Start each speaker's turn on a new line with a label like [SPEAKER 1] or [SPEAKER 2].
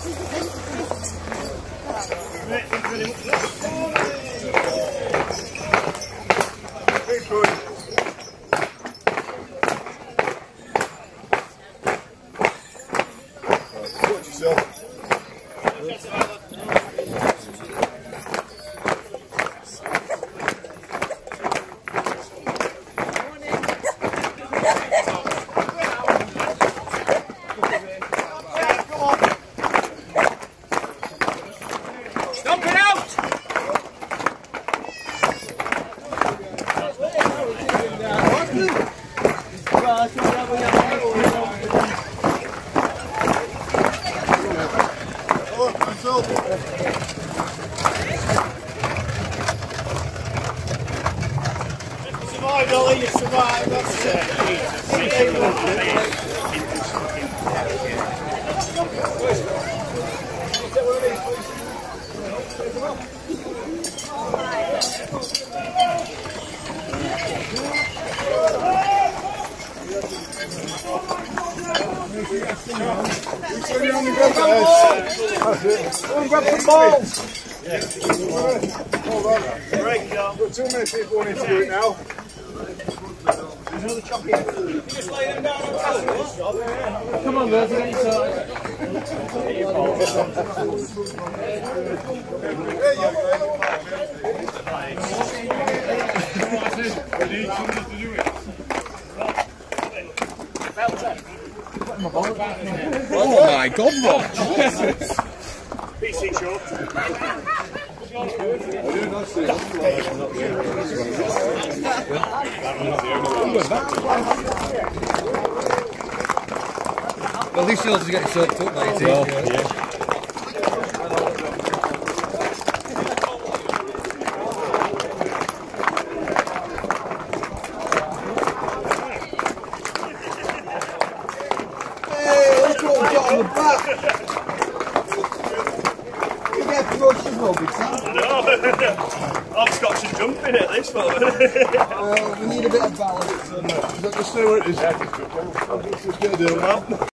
[SPEAKER 1] Survive, Ollie, you survived, that's it.
[SPEAKER 2] Go and grab some balls.
[SPEAKER 1] Great job.
[SPEAKER 2] Got too many people wanting to do it now.
[SPEAKER 1] Another chocolate. You just lay them down on the job.
[SPEAKER 3] Come on, lads, get inside.
[SPEAKER 2] Oh my God, Rob!
[SPEAKER 1] PC short.
[SPEAKER 3] Well, these shoulders are getting soaked up, mate. Well, yeah.
[SPEAKER 2] Hey, look what we've got on the back! You get brushes, Robbie,
[SPEAKER 1] No, I'm scotch and jumping at this moment.
[SPEAKER 2] we need a bit of balance. Is that just see what it is? Just going to do it.